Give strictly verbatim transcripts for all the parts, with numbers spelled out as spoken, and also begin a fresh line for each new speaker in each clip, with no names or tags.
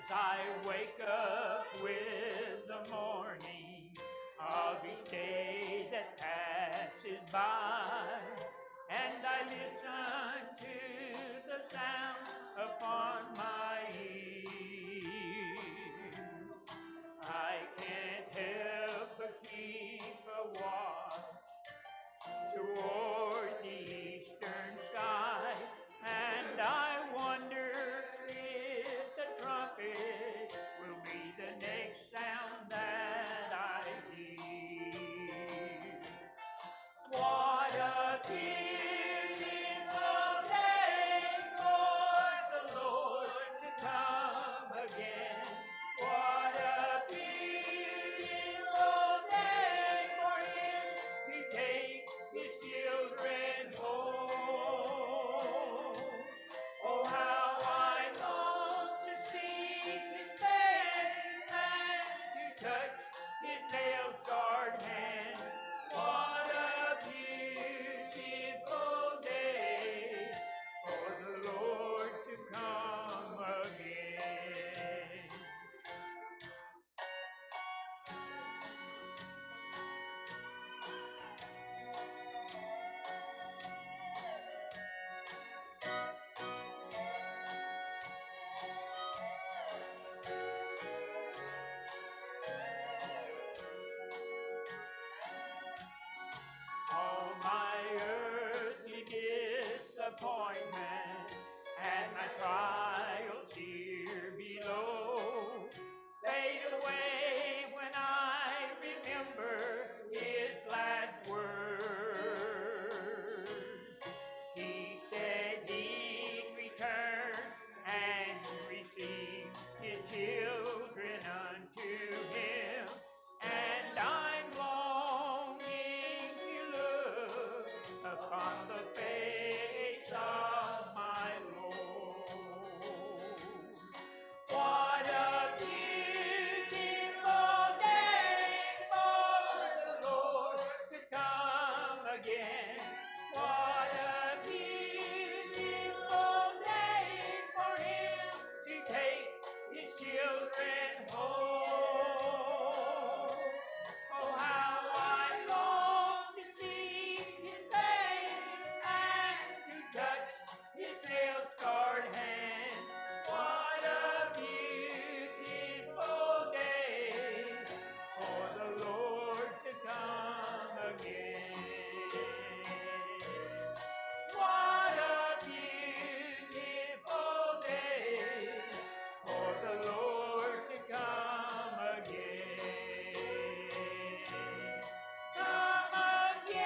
I wake up with the morning of each day that passes by, and I listen to the sound upon my ear. I can't help but keep a watch toward the eastern sky, and I wonder if the trumpet will be the next sound that I hear. What a beautiful day for the Lord to come again. What a beautiful day for Him to take His children home. Oh, how I long to see His face and to touch His nail-scarred hand. What a beautiful day for the Lord to come again. All my earthly disappointments and my trials here below fade away when I remember His last word. He said He'd return and receive His children unto Him, and I'm longing to look upon the face of my Lord. What a beautiful day for the Lord to come again. What a beautiful day for Him to take His children home. Oh, how I long to see His face and to touch His nail-scarred hand. What a beautiful day for the Lord to come again. What a beautiful day for the Lord to come again. Come again.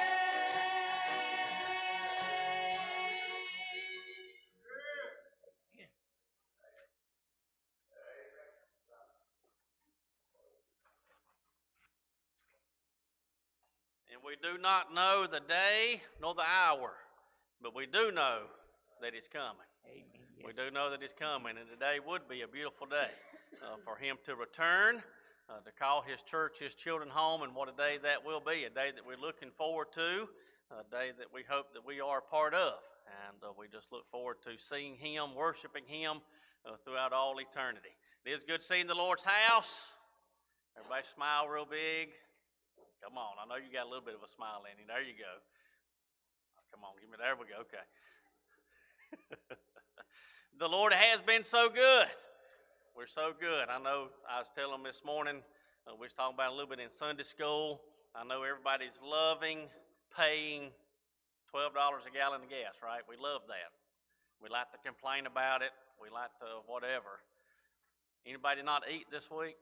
And we do not know the day nor the hour, but we do know that He's coming.
Amen. Yes.
We do know that He's coming, and today would be a beautiful day uh, for Him to return, uh, to call His church, His children home, and what a day that will be, a day that we're looking forward to, a day that we hope that we are a part of, and uh, we just look forward to seeing Him, worshiping Him uh, throughout all eternity. It is good seeing the Lord's house. Everybody smile real big. Come on, I know you got a little bit of a smile in you. There you go. Come on, give me, there we go, okay. The Lord has been so good. We're so good. I know I was telling them this morning, uh, we was talking about a little bit in Sunday school. I know everybody's loving paying twelve dollars a gallon of gas, right? We love that. We like to complain about it. We like to whatever. Anybody not eat this week?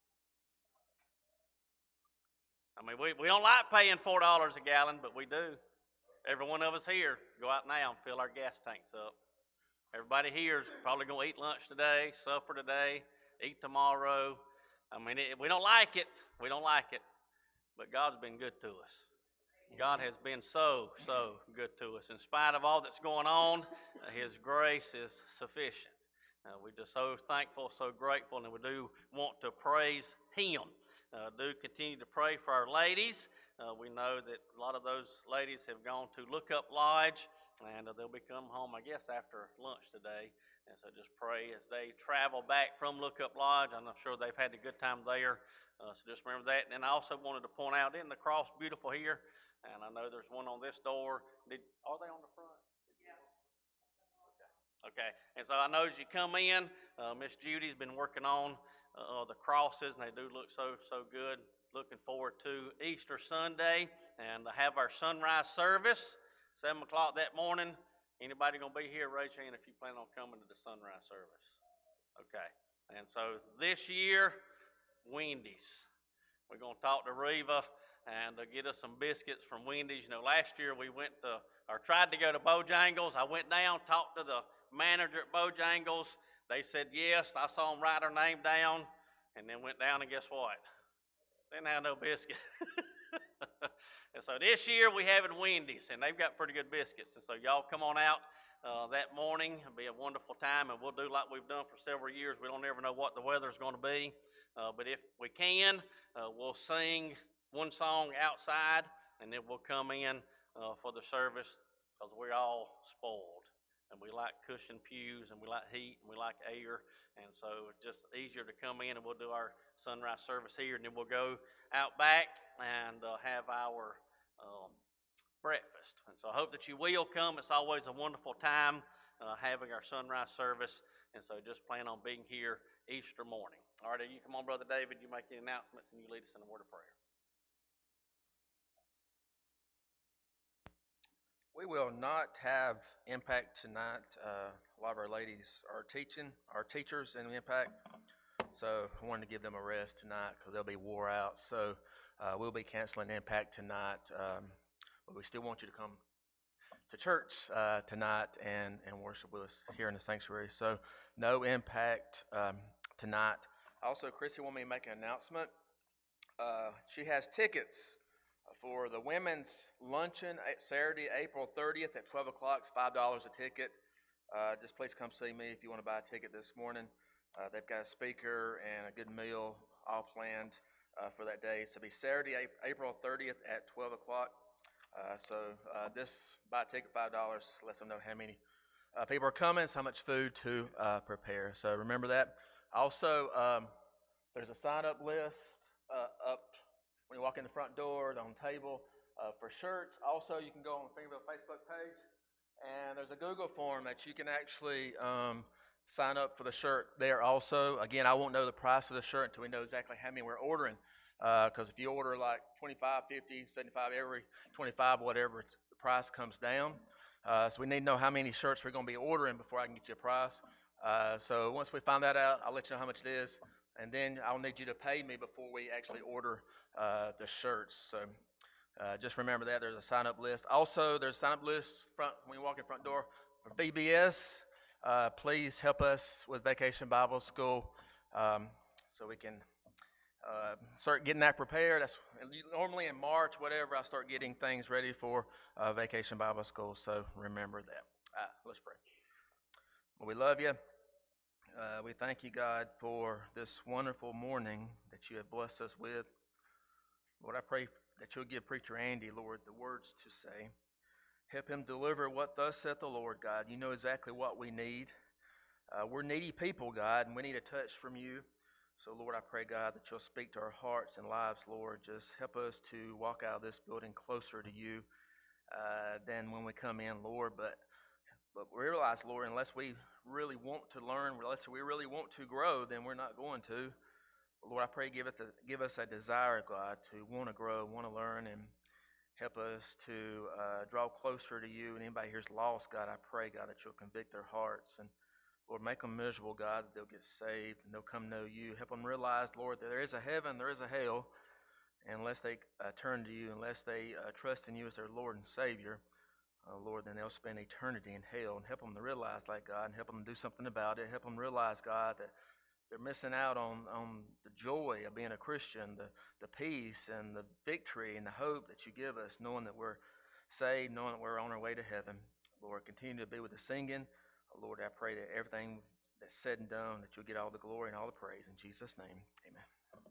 I mean, we, we don't like paying four dollars a gallon, but we do. Every one of us here go out now and fill our gas tanks up. Everybody here is probably going to eat lunch today, supper today, eat tomorrow. I mean, it, we don't like it. We don't like it. But God's been good to us. God has been so, so good to us. In spite of all that's going on, uh, His grace is sufficient. Uh, we're just so thankful, so grateful, and we do want to praise Him. Uh, do continue to pray for our ladies. Uh, we know that a lot of those ladies have gone to Look Up Lodge, and uh, they'll be coming home, I guess, after lunch today. And so just pray as they travel back from Lookup Lodge. I'm sure they've had a good time there. Uh, so just remember that. And I also wanted to point out, isn't the cross beautiful here? And I know there's one on this door. Did, are they on the front? Okay, and so I know as you come in, uh, Miss Judy's been working on uh, the crosses, and they do look so, so good. Looking forward to Easter Sunday and to have our sunrise service, seven o'clock that morning. Anybody going to be here? Raise your hand if you plan on coming to the sunrise service. Okay, and so this year, Wendy's. We're going to talk to Reva and uh, get us some biscuits from Wendy's. You know, last year we went to, or tried to go to Bojangles. I went down, talked to the manager at Bojangles. They said yes. I saw them write her name down, and then went down, and guess what? Didn't have no biscuit. And so this year we have it Wendy's, and they've got pretty good biscuits. And so y'all come on out uh, that morning. It'll be a wonderful time, and we'll do like we've done for several years. We don't ever know what the weather's going to be, uh, but if we can, uh, we'll sing one song outside, and then we'll come in uh, for the service, because we're all spoiled. And we like cushioned pews, and we like heat, and we like air. And so it's just easier to come in, and we'll do our sunrise service here, and then we'll go out back and uh, have our um, breakfast. And so I hope that you will come. It's always a wonderful time uh, having our sunrise service. And so just plan on being here Easter morning. All right, you come on, Brother David. You make the announcements, and you lead us in a word of prayer.
We will not have Impact tonight. Uh, a lot of our ladies are teaching, our teachers in Impact, so I wanted to give them a rest tonight because they'll be wore out. So uh, we'll be canceling Impact tonight, um, but we still want you to come to church uh, tonight and, and worship with us here in the sanctuary. So no Impact um, tonight. Also, Chrissy wanted me to make an announcement. Uh, she has tickets for the women's luncheon Saturday, April thirtieth at twelve o'clock. It's five dollars a ticket. Uh, just please come see me if you want to buy a ticket this morning. Uh, they've got a speaker and a good meal all planned uh, for that day. So it'll be Saturday, April thirtieth at twelve o'clock. Uh, so uh, just buy a ticket, five dollars. Let them know how many uh, people are coming, so how much food to uh, prepare. So remember that. Also, um, there's a sign-up list uh, up when you walk in the front door, on the table uh, for shirts. Also, you can go on the Fingerville Facebook page, and there's a Google form that you can actually um, sign up for the shirt there also. Again, I won't know the price of the shirt until we know exactly how many we're ordering, because uh, if you order like twenty-five, fifty, seventy-five, every twenty-five, whatever, the price comes down. Uh, so we need to know how many shirts we're going to be ordering before I can get you a price. Uh, so once we find that out, I'll let you know how much it is, and then I'll need you to pay me before we actually order Uh, the shirts. So uh, just remember that there's a sign-up list. Also, there's a sign-up list front when you walk in front door for V B S. Uh, please help us with Vacation Bible School um, so we can uh, start getting that prepared. That's normally in March, whatever. I start getting things ready for uh, Vacation Bible School. So remember that. All right, let's pray. Well, we love you. Uh, we thank you, God, for this wonderful morning that you have blessed us with. Lord, I pray that you'll give Preacher Andy, Lord, the words to say. Help him deliver what thus saith the Lord, God. You know exactly what we need. Uh, we're needy people, God, and we need a touch from you. So, Lord, I pray, God, that you'll speak to our hearts and lives, Lord. Just help us to walk out of this building closer to you uh, than when we come in, Lord. But, but we realize, Lord, unless we really want to learn, unless we really want to grow, then we're not going to. Lord, I pray give, it the, give us a desire, God, to want to grow, want to learn, and help us to uh, draw closer to you. And anybody here's lost, God, I pray, God, that you'll convict their hearts. And, Lord, make them miserable, God, that they'll get saved and they'll come know you. Help them realize, Lord, that there is a heaven, there is a hell. And unless they uh, turn to you, unless they uh, trust in you as their Lord and Savior, uh, Lord, then they'll spend eternity in hell. And help them to realize that, God, and help them to do something about it. Help them realize, God, that they're missing out on, on the joy of being a Christian, the, the peace and the victory and the hope that you give us, knowing that we're saved, knowing that we're on our way to heaven. Lord, continue to be with the singing. Lord, I pray that everything that's said and done, that you'll get all the glory and all the praise. In Jesus' name, amen.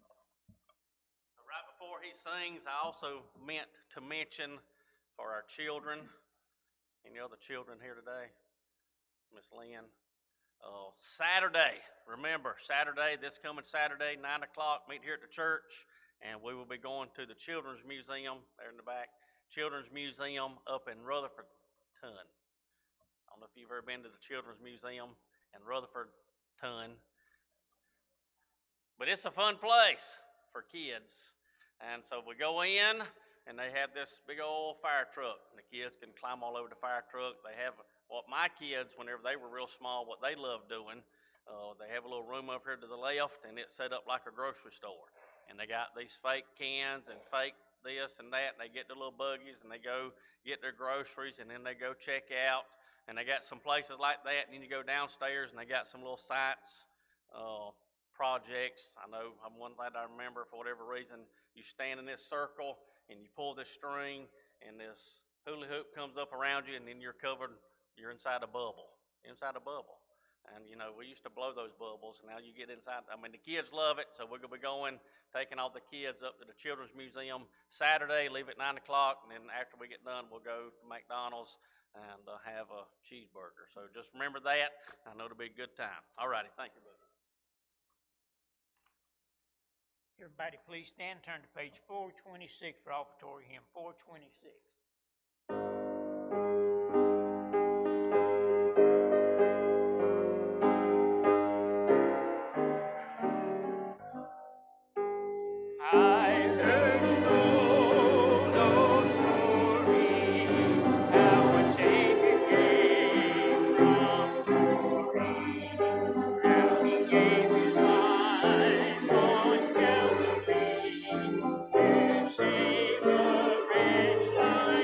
Right before he sings, I also meant to mention for our children, Any other children here today? Miss Lynn? Uh, Saturday, remember, Saturday, this coming Saturday, nine o'clock, meet here at the church, and we will be going to the Children's Museum, there in the back, Children's Museum up in Rutherford Ton. I don't know if you've ever been to the Children's Museum in Rutherford Ton, but it's a fun place for kids. And so we go in, and they have this big old fire truck, and the kids can climb all over the fire truck. They have what my kids, whenever they were real small, what they loved doing. Uh, they have a little room up here to the left, and it's set up like a grocery store. And they got these fake cans and fake this and that, and they get the little buggies, and they go get their groceries, and then they go check out. And they got some places like that, and then you go downstairs, and they got some little science uh, projects. I know one thing I remember, for whatever reason, you stand in this circle and you pull this string and this hula hoop comes up around you, and then you're covered, you're inside a bubble, inside a bubble. And you know, we used to blow those bubbles, and now you get inside. I mean, the kids love it, so we're gonna be going, taking all the kids up to the Children's Museum Saturday, leave at nine o'clock, and then after we get done, we'll go to McDonald's and uh, have a cheeseburger. So just remember that. I know it'll be a good time. All righty, thank you, brother.
Everybody please stand, turn to page four twenty-six for offertory hymn, four twenty-six. I heard no, no story, how a Savior came from glory, how he gave his life on Calvary to save a wretch like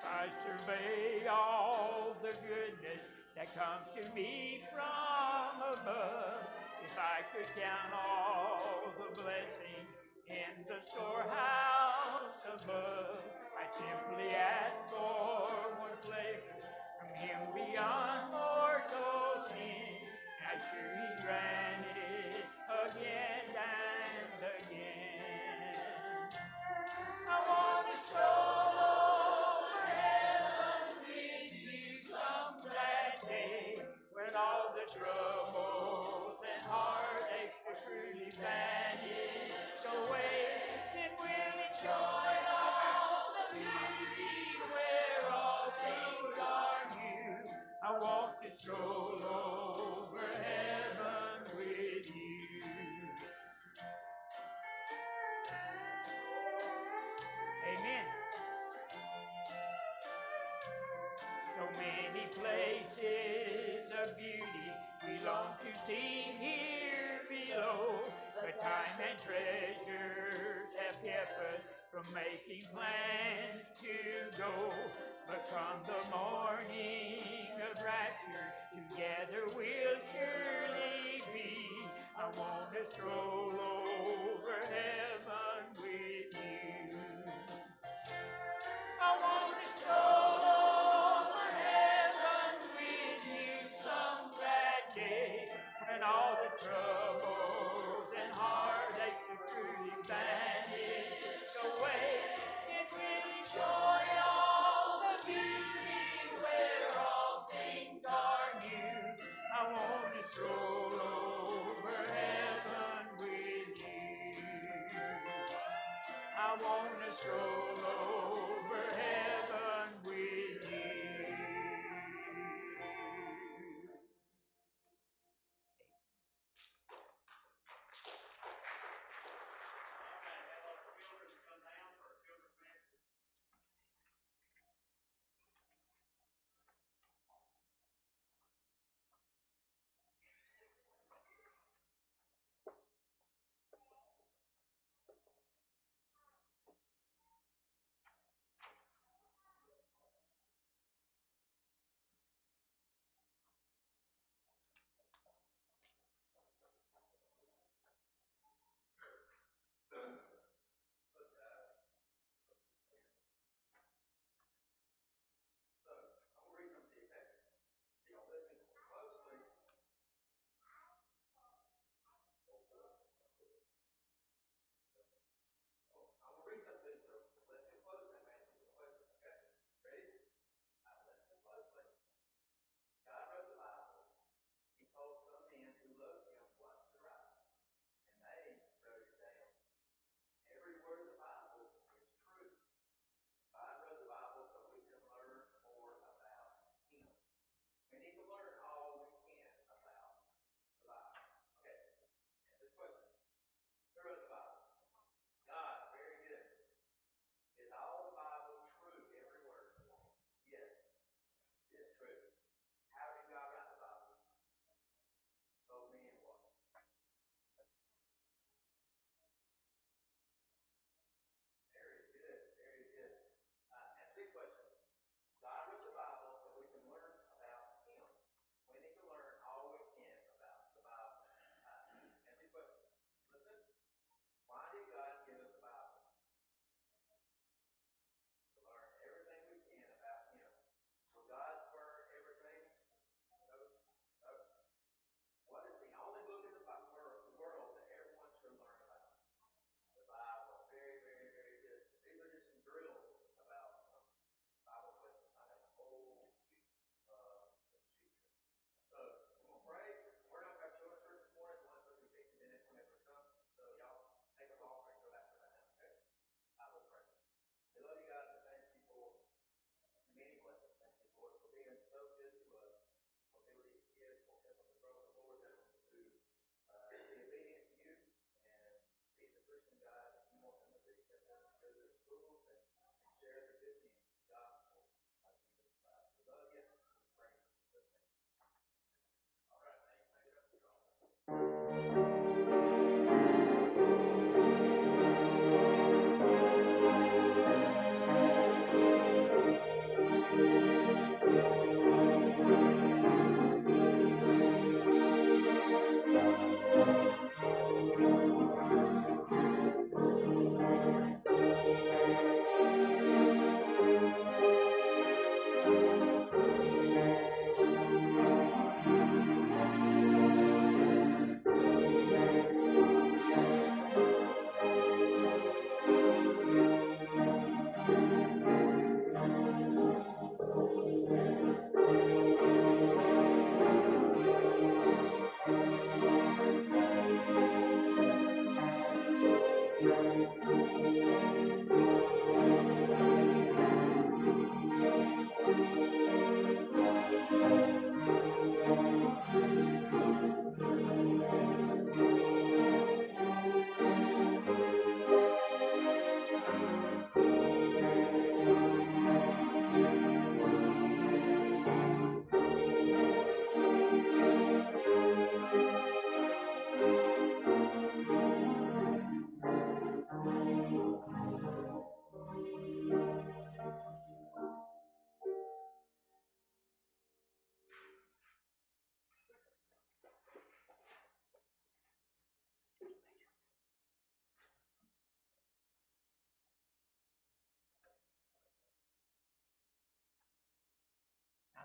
I survey all the goodness that comes to me from above. If I could count all the blessings in the storehouse above, I simply ask for one flavor from Him beyond mortal sin. I sure He granted again and again. I want to stroll over heaven with you some glad day when all the troubles and heartache will truly vanish away. Then we'll enjoy all the beauty where all things are new. I want to stroll over heaven with you. Amen. So many places of beauty we long to see here below, but time and treasures have kept us from making plans to go. But come the morning of rapture, together we'll surely be. I want to stroll over heaven with you. I want to stroll over heaven with you some glad day when all the troubles and heartache will truly vanish away. And we'll enjoy all the beauty where all things are new. I want to stroll over heaven with you. I want to stroll over heaven with you.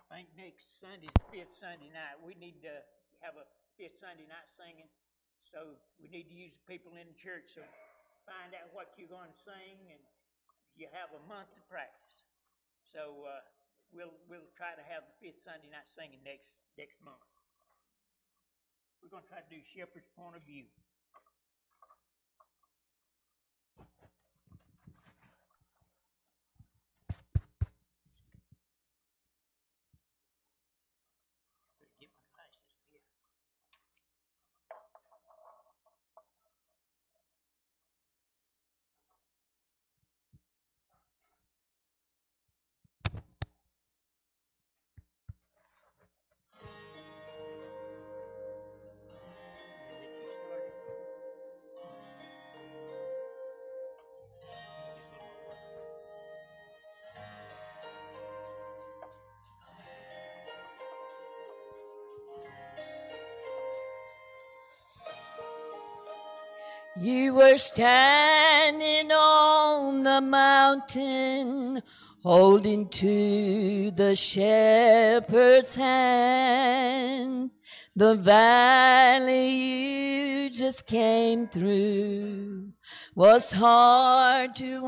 think next Sunday's the fifth Sunday night. We need to have a fifth Sunday night singing. So we need to use the people in the church. So find out what you're going to sing, and you have a month to practice. So uh, we'll we'll try to have the fifth Sunday night singing next next month. We're going to try to do Shepherd's Point of View. Get my glasses here. You were standing on the mountain, holding to the shepherd's hand. The valley you just came through was hard to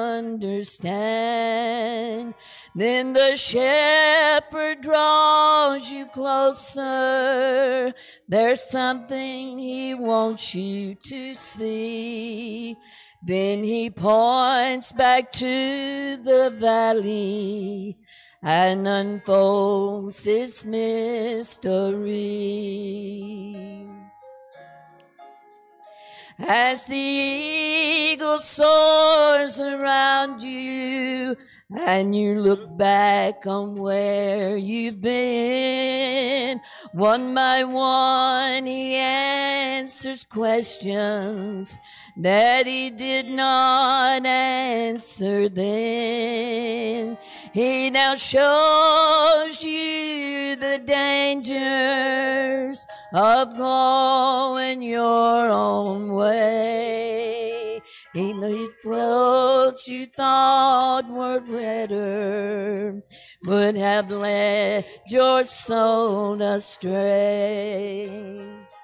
understand. Then the shepherd draws you closer. There's something he wants you to see. Then he points back to the valley and unfolds his mystery. As the eagle soars around you and you look back on where you've been, one by one he answers questions that he did not answer then. He now shows you the dangers of going your own way. He the roads you thought were better would have led your soul astray.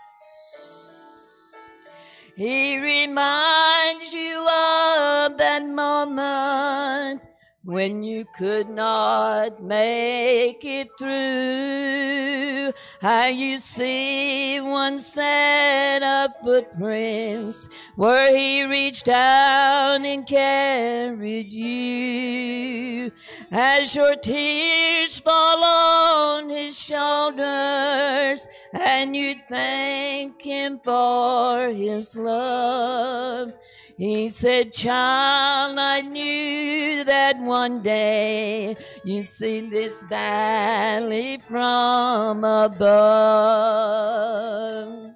He reminds you of that moment when you could not make it through, how you see one set of footprints where he reached down and carried you. As your tears fall on his shoulders and you thank him for his love, he said, child, I knew that one day you'd see this valley from above.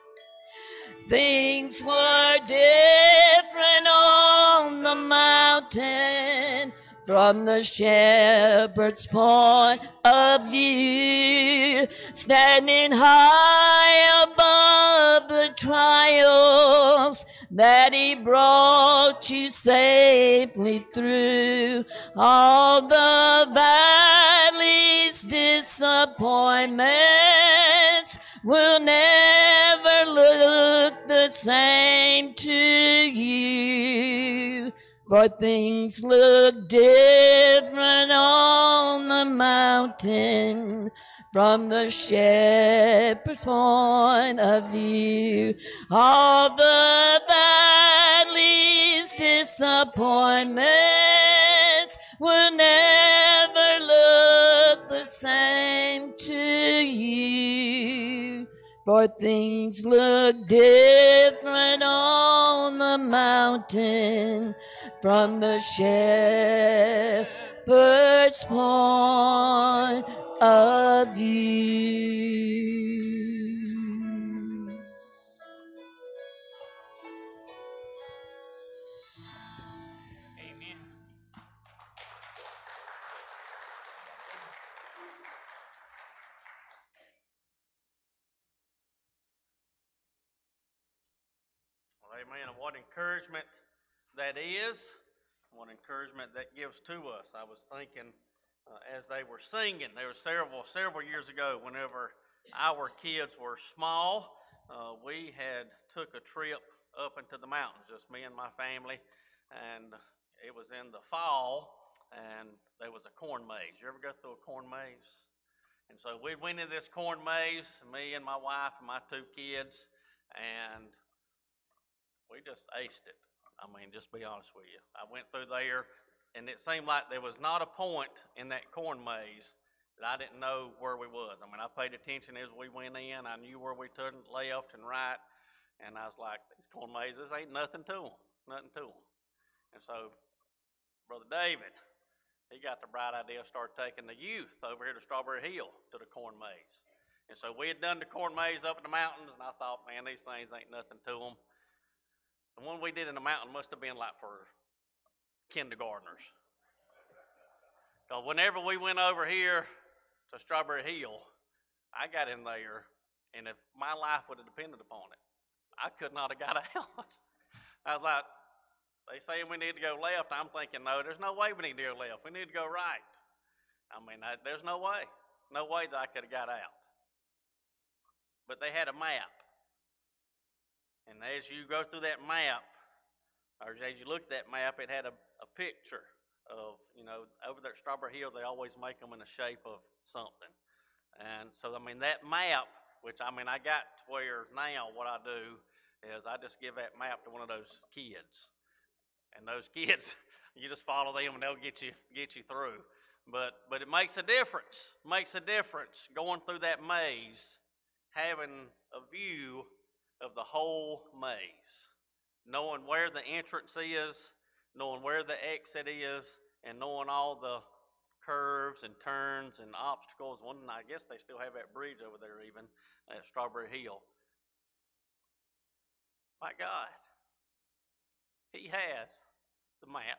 Things were different on the mountain from the shepherd's point of view, standing high above the trials that he brought you safely through. All the valley's disappointments will never look the same to you, for things look different on the mountain from the shepherd's point of view. All the valley's disappointments will never look the same to you, for things look different on the mountain from the shepherd's point of view. Amen.
Well, amen. And what encouragement that is, what encouragement that gives to us. I was thinking uh, as they were singing. There were several, several years ago, whenever our kids were small, uh, we had took a trip up into the mountains, just me and my family, and it was in the fall, and there was a corn maze. You ever go through a corn maze? And so we went into this corn maze, me and my wife and my two kids, and we just aced it. I mean, just be honest with you. I went through there, and it seemed like there was not a point in that corn maze that I didn't know where we was. I mean, I paid attention as we went in. I knew where we turned left and right, and I was like, these corn mazes ain't nothing to them, nothing to them. And so, Brother David, he got the bright idea of start taking the youth over here to Strawberry Hill to the corn maze. And so we had done the corn maze up in the mountains, and I thought, man, these things ain't nothing to them. The one we did in the mountain must have been like for kindergartners. Because whenever we went over here to Strawberry Hill, I got in there, and if my life would have depended upon it, I could not have got out. I was like, they say we need to go left. I'm thinking, no, there's no way we need to go left. We need to go right. I mean, I, there's no way. No way that I could have got out. But they had a map. And as you go through that map, or as you look at that map, it had a, a picture of, you know, over there at Strawberry Hill, they always make them in the shape of something. And so, I mean, that map, which, I mean, I got to where now what I do is I just give that map to one of those kids. And those kids, you just follow them and they'll get you get you through. But but it makes a difference. Makes a difference going through that maze, having a view of the whole maze, knowing where the entrance is, knowing where the exit is, and knowing all the curves and turns and obstacles. One, I guess they still have that bridge over there even at Strawberry Hill. My God. He has the map.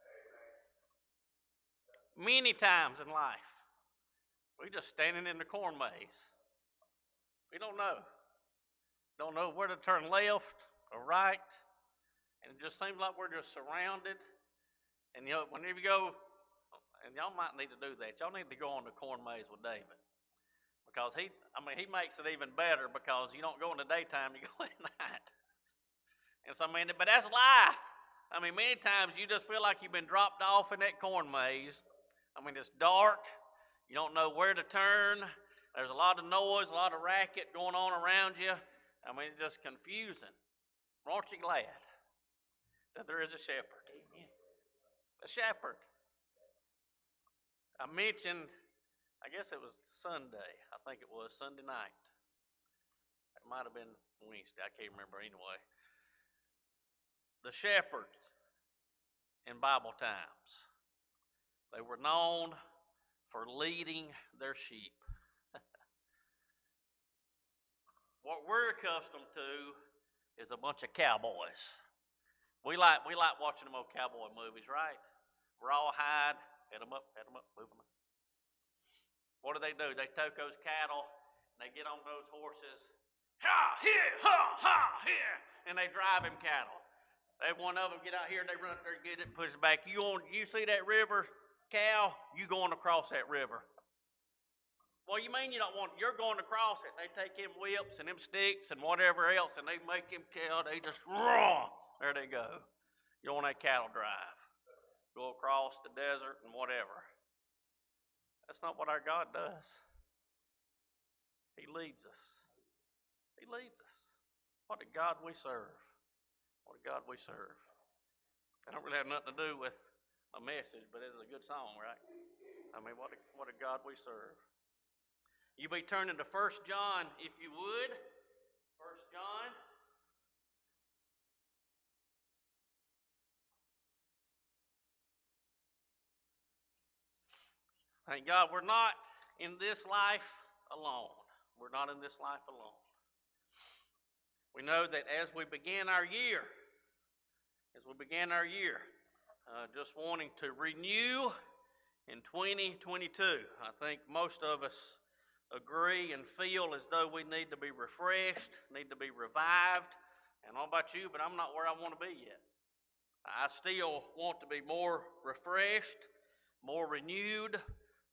Many times in life, we're just standing in the corn maze. We don't know. Don't know where to turn left or right. And it just seems like we're just surrounded. And you know, whenever you go, and y'all might need to do that, y'all need to go on the corn maze with David. Because he, I mean, he makes it even better because you don't go in the daytime, you go at night. And so, I mean, but that's life. I mean, many times you just feel like you've been dropped off in that corn maze. I mean, it's dark. You don't know where to turn. There's a lot of noise, a lot of racket going on around you. I mean, it's just confusing. Aren't you glad that there is a shepherd? Amen. A shepherd. I mentioned, I guess it was Sunday. I think it was Sunday night. It might have been Wednesday. I can't remember anyway. The shepherds in Bible times, they were known for leading their sheep. What we're accustomed to is a bunch of cowboys. We like we like watching them old cowboy movies, right? Rawhide, head them up, head them up, move them up. What do they do? They take those cattle, and they get on those horses, ha, here, ha, ha, here, and they drive them cattle. Every one of them get out here, they run up there, get it, push it back. You on, you see that river, cow? You going across that river. Well, you mean you don't want, you're going across it. They take them whips and them sticks and whatever else, and they make them cow, they just, raw. There they go. You're on that cattle drive. Go across the desert and whatever. That's not what our God does. He leads us. He leads us. What a God we serve. What a God we serve. That don't really have nothing to do with a message, but it's a good song, right? I mean, what a, what a God we serve. You be turning to First John, if you would. First John. Thank God we're not in this life alone. We're not in this life alone. We know that as we begin our year, as we begin our year, uh, just wanting to renew in twenty twenty-two, I think most of us agree and feel as though we need to be refreshed, need to be revived. And I don't know about you, but I'm not where I want to be yet. I still want to be more refreshed, more renewed,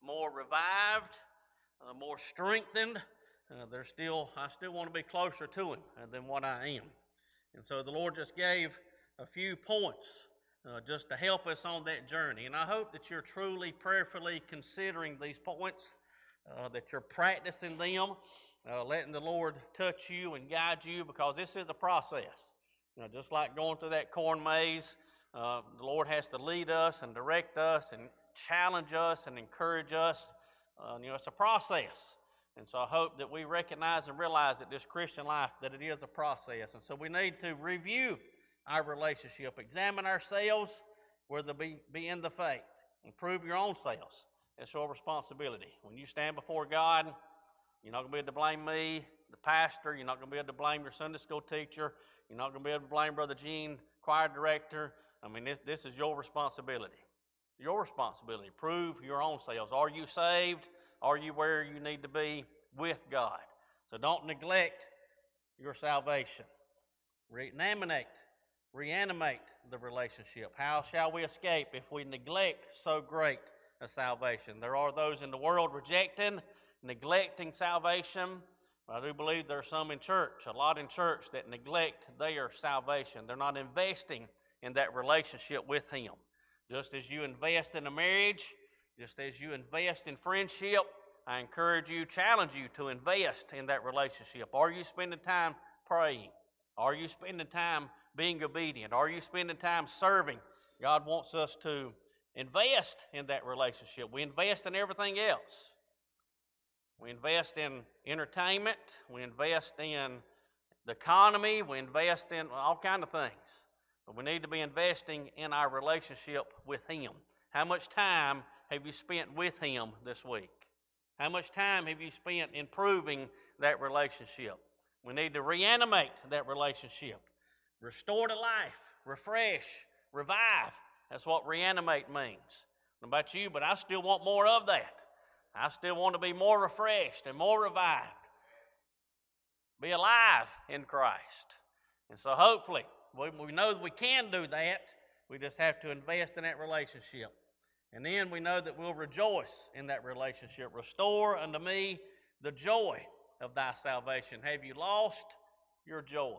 more revived, uh, more strengthened. Uh, they're still, I still want to be closer to Him uh, than what I am. And so the Lord just gave a few points uh, just to help us on that journey. And I hope that you're truly prayerfully considering these points, uh, that you're practicing them, uh, letting the Lord touch you and guide you, because this is a process. You know, just like going through that corn maze, uh, the Lord has to lead us and direct us and challenge us and encourage us. Uh, you know, it's a process. And so I hope that we recognize and realize that this Christian life, that it is a process. And so we need to review our relationship, examine ourselves, whether be, be in the faith, improve your own selves. It's your responsibility. When you stand before God, you're not going to be able to blame me, the pastor. You're not going to be able to blame your Sunday school teacher. You're not going to be able to blame Brother Gene, choir director. I mean, this, this is your responsibility. Your responsibility. Prove your own selves. Are you saved? Are you where you need to be with God? So don't neglect your salvation. Reanimate, reanimate the relationship. How shall we escape if we neglect so great a salvation? There are those in the world rejecting, neglecting salvation. I do believe there are some in church, a lot in church, that neglect their salvation. They're not investing in that relationship with Him. Just as you invest in a marriage, just as you invest in friendship, I encourage you, challenge you to invest in that relationship. Are you spending time praying? Are you spending time being obedient? Are you spending time serving? God wants us to invest in that relationship. We invest in everything else. We invest in entertainment. We invest in the economy. We invest in all kinds of things. But we need to be investing in our relationship with Him. How much time have you spent with Him this week? How much time have you spent improving that relationship? We need to reanimate that relationship. Restore to life, refresh, revive. That's what reanimate means. I don't know about you, but I still want more of that. I still want to be more refreshed and more revived. Be alive in Christ. And so hopefully, we, we know that we can do that. We just have to invest in that relationship. And then we know that we'll rejoice in that relationship. Restore unto me the joy of thy salvation. Have you lost your joy?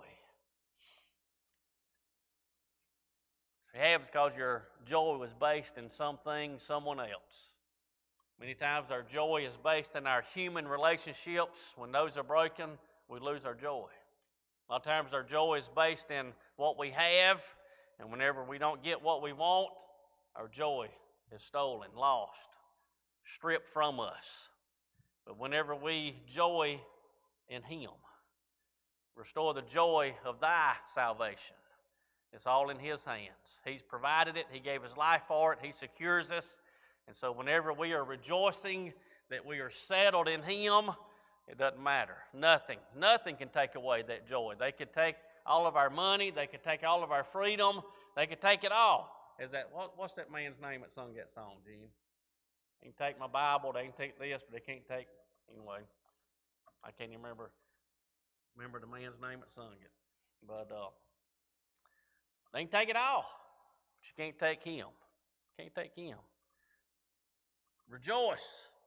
If you have, it's because your joy was based in something, someone else. Many times our joy is based in our human relationships. When those are broken, we lose our joy. A lot of times our joy is based in what we have, and whenever we don't get what we want, our joy is stolen, lost, stripped from us. But whenever we joy in Him, restore the joy of thy salvation. It's all in His hands. He's provided it. He gave His life for it. He secures us. And so whenever we are rejoicing that we are settled in Him, it doesn't matter. Nothing, nothing can take away that joy. They could take all of our money. They could take all of our freedom. They could take it all. Is that what, what's that man's name that sung that song, Gene? They can take my Bible. They can take this, but they can't take, anyway, I can't even remember, remember the man's name that sung it. But uh, they can take it all, but you can't take Him. Can't take Him. Rejoice.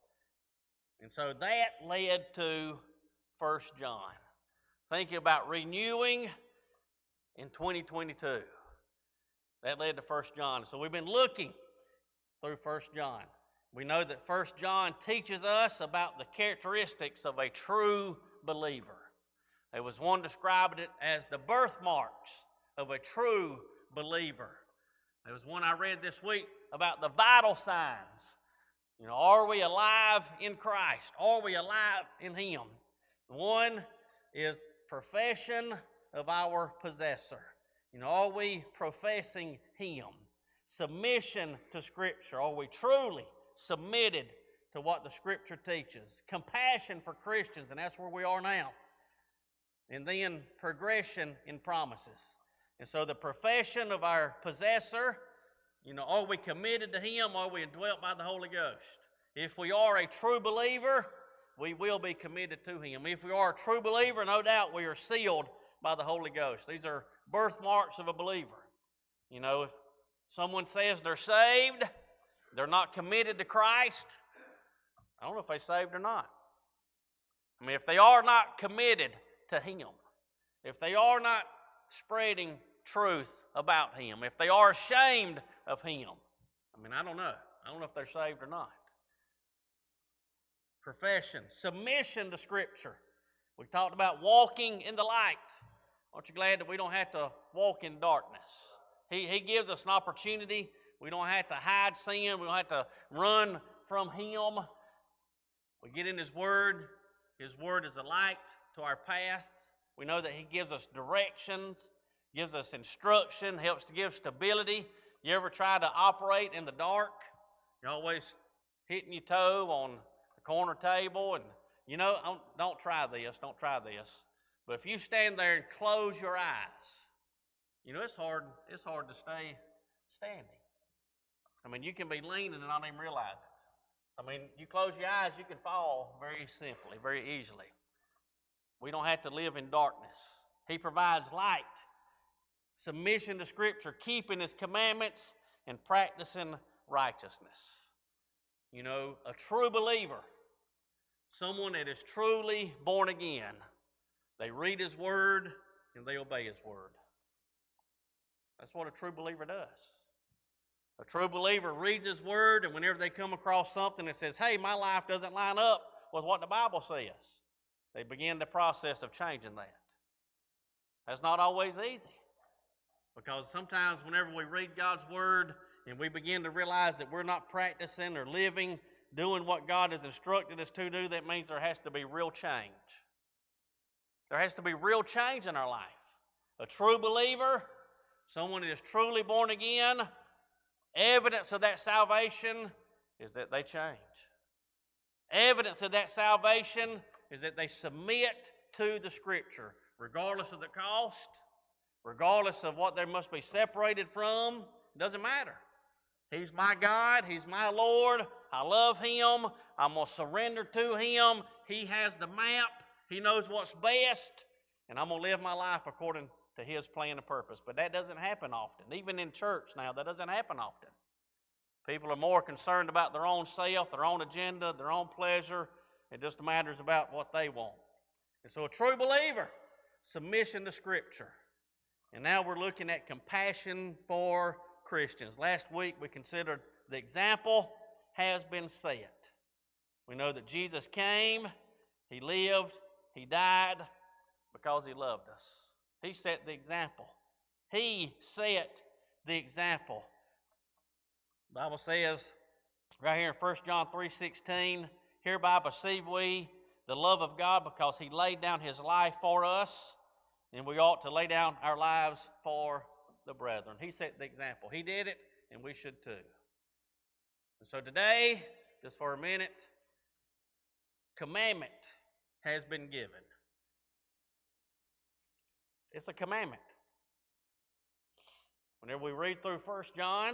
And so that led to First John. Thinking about renewing in twenty twenty-two. That led to First John. So we've been looking through First John. We know that First John teaches us about the characteristics of a true believer. There was one describing it as the birthmarks of a true believer. There was one I read this week about the vital signs. You know, are we alive in Christ? Are we alive in Him? One is profession of our possessor. You know, are we professing Him? Submission to Scripture. Are we truly submitted to what the Scripture teaches? Compassion for Christians, and that's where we are now. And then progression in promises. And so the profession of our possessor, you know, are we committed to Him? Are we indwelt by the Holy Ghost? If we are a true believer, we will be committed to Him. If we are a true believer, no doubt we are sealed by the Holy Ghost. These are birthmarks of a believer. You know, if someone says they're saved, they're not committed to Christ, I don't know if they're saved or not. I mean, if they are not committed to Him, if they are not spreading truth about Him, if they are ashamed of Him, I mean, I don't know. I don't know if they're saved or not. Profession, submission to Scripture. We talked about walking in the light. Aren't you glad that we don't have to walk in darkness? He, he gives us an opportunity. We don't have to hide sin. We don't have to run from Him. We get in His Word. His Word is a light to our path. We know that He gives us directions, gives us instruction, helps to give stability. You ever try to operate in the dark? You're always hitting your toe on the corner table, and you know, don't, don't try this, don't try this. But if you stand there and close your eyes, you know, it's hard, it's hard to stay standing. I mean, you can be leaning and not even realize it. I mean, you close your eyes, you can fall very simply, very easily. We don't have to live in darkness. He provides light, submission to Scripture, keeping His commandments, and practicing righteousness. You know, a true believer, someone that is truly born again, they read His Word and they obey His Word. That's what a true believer does. A true believer reads His Word, and whenever they come across something that says, hey, my life doesn't line up with what the Bible says, they begin the process of changing that. That's not always easy, because sometimes whenever we read God's Word and we begin to realize that we're not practicing or living, doing what God has instructed us to do, that means there has to be real change. There has to be real change in our life. A true believer, someone that is truly born again, evidence of that salvation is that they change. Evidence of that salvation is that they submit to the Scripture, regardless of the cost, regardless of what they must be separated from. It doesn't matter. He's my God. He's my Lord. I love Him. I'm going to surrender to Him. He has the map. He knows what's best. And I'm going to live my life according to His plan and purpose. But that doesn't happen often. Even in church now, that doesn't happen often. People are more concerned about their own self, their own agenda, their own pleasure. It just matters about what they want. And so a true believer, submission to Scripture. And now we're looking at compassion for Christians. Last week we considered the example has been set. We know that Jesus came, He lived, He died because He loved us. He set the example. He set the example. The Bible says right here in First John three sixteen, hereby perceive we the love of God because He laid down His life for us, and we ought to lay down our lives for the brethren. He set the example. He did it, and we should too. And so today, just for a minute, commandment has been given. It's a commandment. Whenever we read through First John,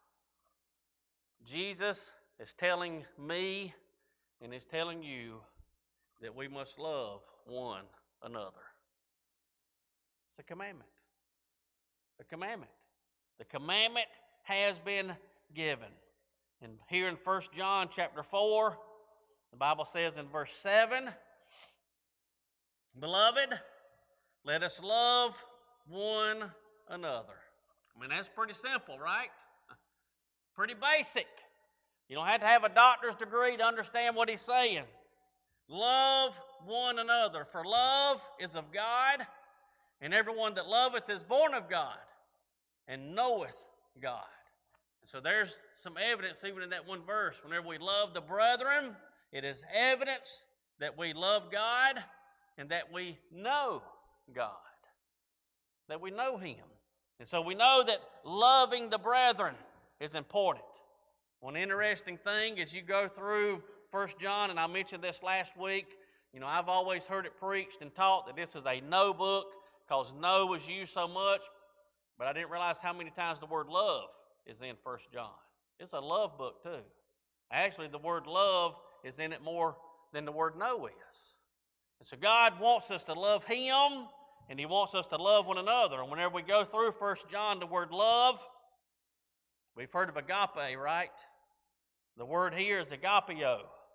Jesus is telling me and is telling you that we must love one another. It's a commandment. The commandment. The commandment has been given. And here in First John chapter four, the Bible says in verse seven, beloved, let us love one another. I mean, that's pretty simple, right? Pretty basic. You don't have to have a doctor's degree to understand what he's saying. Love one another, for love is of God, and everyone that loveth is born of God, and knoweth God. And so there's some evidence even in that one verse. Whenever we love the brethren, it is evidence that we love God and that we know God, that we know Him. And so we know that loving the brethren is important. One interesting thing as you go through First John, and I mentioned this last week, you know, I've always heard it preached and taught that this is a no book because no was used so much, but I didn't realize how many times the word love is in First John. It's a love book too. Actually, the word love is in it more than the word no is. And so God wants us to love Him, and He wants us to love one another. And whenever we go through First John, the word love, we've heard of agape, right? The word here is agapeo.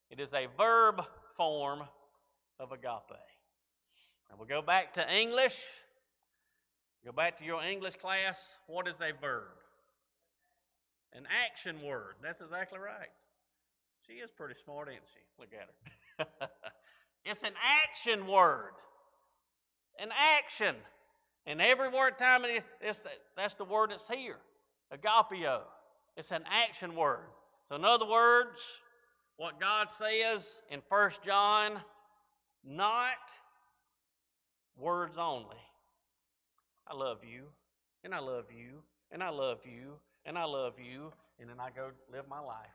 It is a verb form of agape. Now we'll go back to English. Go back to your English class. What is a verb? An action word. That's exactly right. She is pretty smart, isn't she? Look at her. It's an action word. An action. And every word time it is, that's the word that's here. Agapeo. It's an action word. So in other words, what God says in First John, not words only. I love you, and I love you, and I love you, and I love you, and then I go live my life.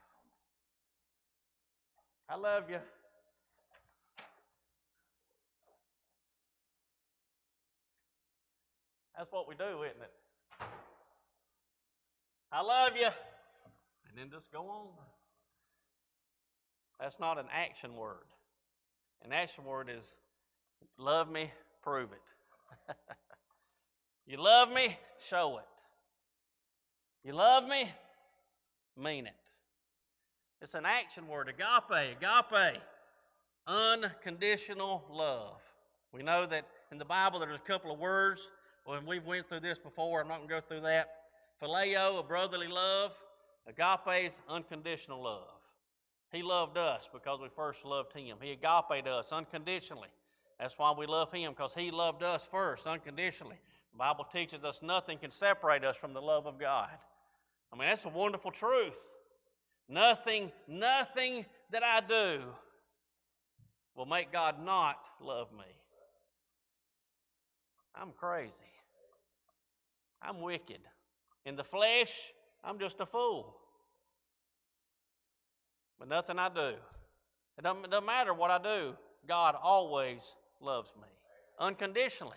I love you. That's what we do, isn't it? I love you, and then just go on. That's not an action word. An action word is love me, prove it. You love me, show it. You love me, mean it. It's an action word, agape, agape, unconditional love. We know that in the Bible there's a couple of words. When we went through this before, I'm not going to go through that. Phileo, a brotherly love. Agape is unconditional love. He loved us because we first loved Him. He agape'd us unconditionally. That's why we love Him, because He loved us first unconditionally. The Bible teaches us nothing can separate us from the love of God. I mean, that's a wonderful truth. Nothing, nothing that I do will make God not love me. I'm crazy. I'm wicked. In the flesh, I'm just a fool. But nothing I do. It doesn't, it doesn't matter what I do. God always loves me unconditionally.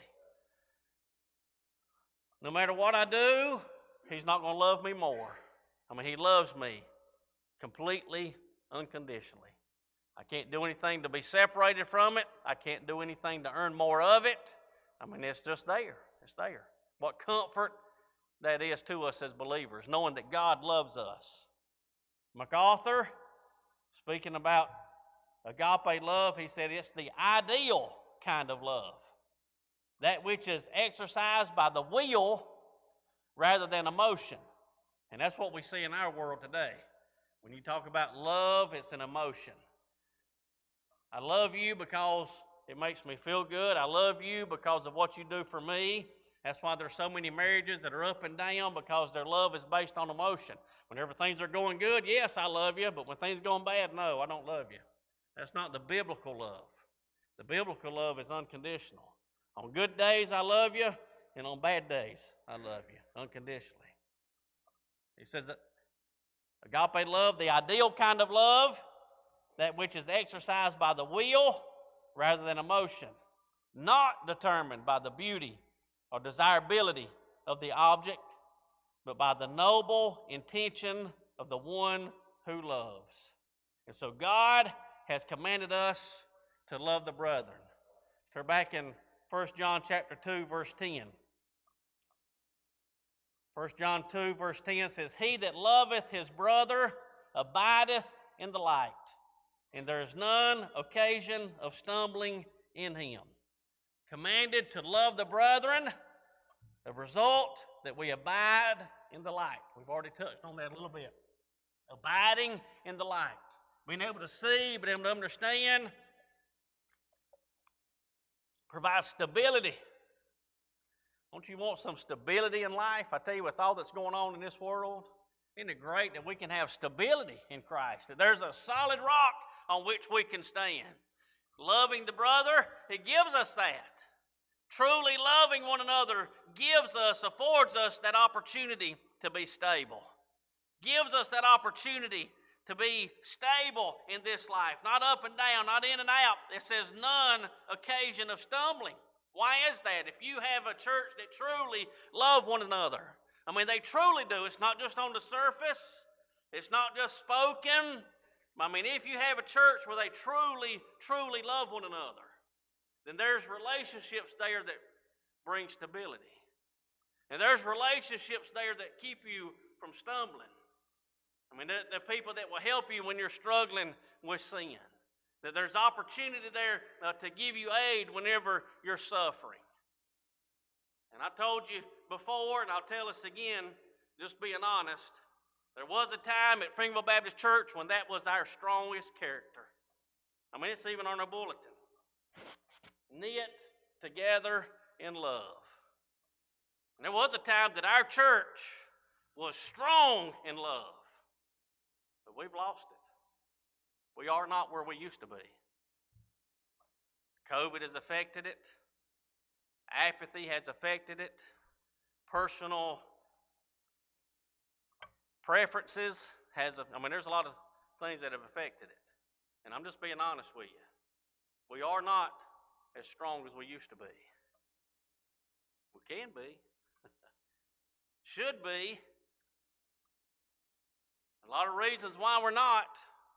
No matter what I do, He's not going to love me more. I mean, He loves me completely, unconditionally. I can't do anything to be separated from it. I can't do anything to earn more of it. I mean, it's just there. It's there. What comfort that is to us as believers, knowing that God loves us. MacArthur, speaking about agape love, he said it's the ideal kind of love. That which is exercised by the will rather than emotion. And that's what we see in our world today. When you talk about love, it's an emotion. I love you because it makes me feel good. I love you because of what you do for me. That's why there's so many marriages that are up and down, because their love is based on emotion. Whenever things are going good, yes, I love you. But when things are going bad, no, I don't love you. That's not the biblical love. The biblical love is unconditional. On good days, I love you. And on bad days, I love you unconditionally. He says that agape love, the ideal kind of love, that which is exercised by the will rather than emotion, not determined by the beauty or desirability of the object, but by the noble intention of the one who loves. And so God has commanded us to love the brethren. Turn back in First John chapter two, verse ten. First John two, verse ten says, He that loveth his brother abideth in the light, and there is none occasion of stumbling in him. Commanded to love the brethren, the result that we abide in the light. We've already touched on that a little bit. Abiding in the light. Being able to see, being able to understand, provides stability. Don't you want some stability in life? I tell you, with all that's going on in this world, isn't it great that we can have stability in Christ? That there's a solid rock on which we can stand. Loving the brother, it gives us that. Truly loving one another gives us, affords us that opportunity to be stable. Gives us that opportunity to be stable in this life. Not up and down, not in and out. It says none occasion of stumbling. Why is that? If you have a church that truly love one another, I mean, they truly do. It's not just on the surface. It's not just spoken. I mean, if you have a church where they truly, truly love one another, then there's relationships there that bring stability. And there's relationships there that keep you from stumbling. I mean, the, the people that will help you when you're struggling with sin. That there's opportunity there uh, to give you aid whenever you're suffering. And I told you before, and I'll tell us again, just being honest, there was a time at Springville Baptist Church when that was our strongest character. I mean, it's even on our bulletin. Knit together in love. And there was a time that our church was strong in love. But we've lost it. We are not where we used to be. COVID has affected it. Apathy has affected it. Personal preferences has, I mean, there's a lot of things that have affected it. And I'm just being honest with you. We are not as strong as we used to be. We can be. Should be. A lot of reasons why we're not.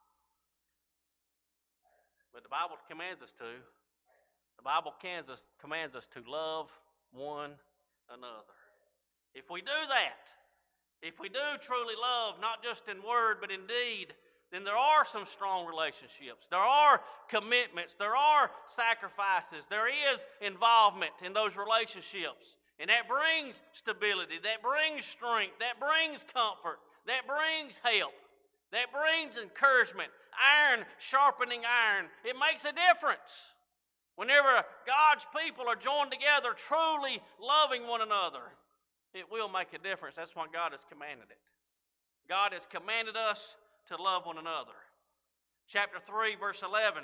But the Bible commands us to. The Bible commands us, commands us to love one another. If we do that, if we do truly love, not just in word but in deed, then there are some strong relationships. There are commitments. There are sacrifices. There is involvement in those relationships. And that brings stability. That brings strength. That brings comfort. That brings help. That brings encouragement. Iron sharpening iron. It makes a difference. Whenever God's people are joined together, truly loving one another, it will make a difference. That's why God has commanded it. God has commanded us to love one another. Chapter three, verse eleven.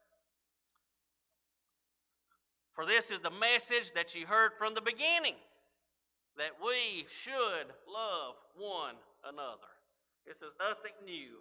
For this is the message that you heard from the beginning, that we should love one another. This is nothing new.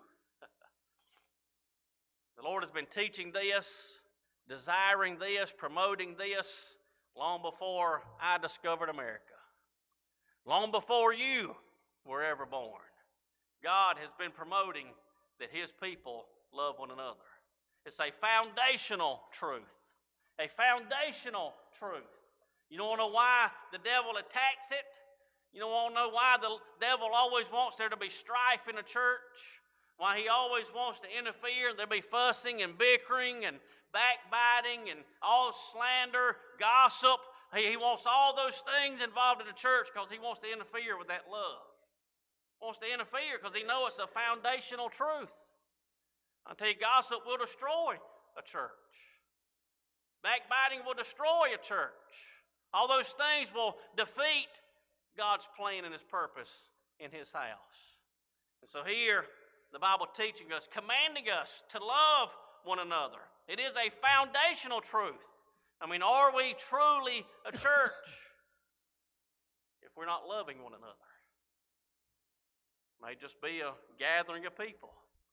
The Lord has been teaching this, desiring this, promoting this long before I discovered America. Long before you were ever born. God has been promoting that His people love one another. It's a foundational truth. A foundational truth. You don't want to know why the devil attacks it? You don't want to know why the devil always wants there to be strife in a church? Why he always wants to interfere, there'll be fussing and bickering and backbiting and all slander, gossip. He, he wants all those things involved in the church because he wants to interfere with that love. He wants to interfere because he knows it's a foundational truth. I tell you, gossip will destroy a church. Backbiting will destroy a church. All those things will defeat God's plan and His purpose in His house. And so here, the Bible teaching us, commanding us to love one another. It is a foundational truth. I mean, are we truly a church if we're not loving one another? It may just be a gathering of people.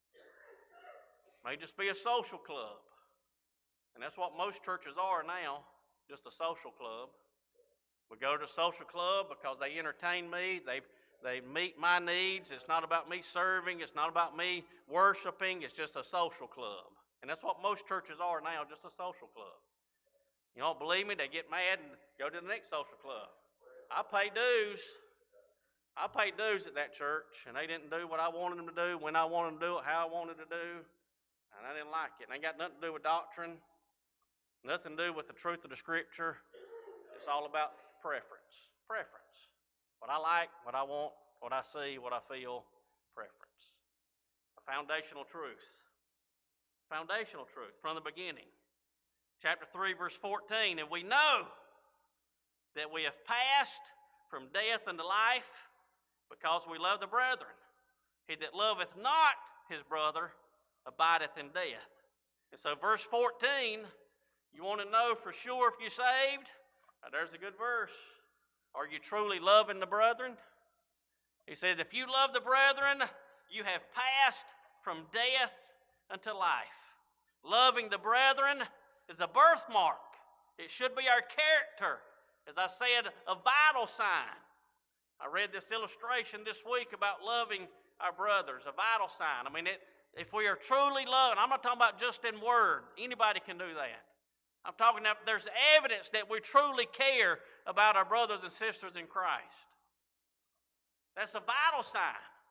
It may just be a social club. And that's what most churches are now, just a social club. We go to a social club because they entertain me, they They meet my needs. It's not about me serving. It's not about me worshiping. It's just a social club. And that's what most churches are now, just a social club. You don't believe me? They get mad and go to the next social club. I pay dues. I paid dues at that church, and they didn't do what I wanted them to do, when I wanted them to do it, how I wanted to do, and I didn't like it. And it ain't got nothing to do with doctrine, nothing to do with the truth of the Scripture. It's all about preference. Preference. What I like, what I want, what I see, what I feel, preference. A foundational truth. Foundational truth from the beginning. Chapter three, verse fourteen. And we know that we have passed from death unto life because we love the brethren. He that loveth not his brother abideth in death. And so verse fourteen, you want to know for sure if you're saved? Now, there's a good verse. Are you truly loving the brethren? He says, if you love the brethren, you have passed from death unto life. Loving the brethren is a birthmark. It should be our character. As I said, a vital sign. I read this illustration this week about loving our brothers, a vital sign. I mean, it, if we are truly loving, I'm not talking about just in word. Anybody can do that. I'm talking about there's evidence that we truly care about our brothers and sisters in Christ. That's a vital sign.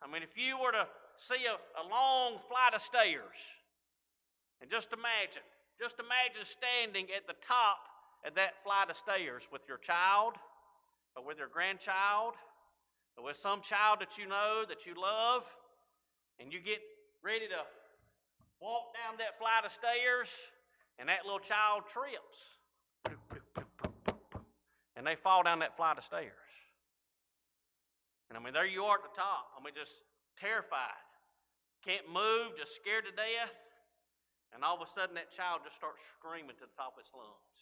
I mean, if you were to see a, a long flight of stairs, and just imagine, just imagine standing at the top of that flight of stairs with your child, or with your grandchild, or with some child that you know, that you love, and you get ready to walk down that flight of stairs, and that little child trips. And they fall down that flight of stairs. And I mean, there you are at the top. I mean, just terrified. Can't move, just scared to death. And all of a sudden, that child just starts screaming to the top of its lungs.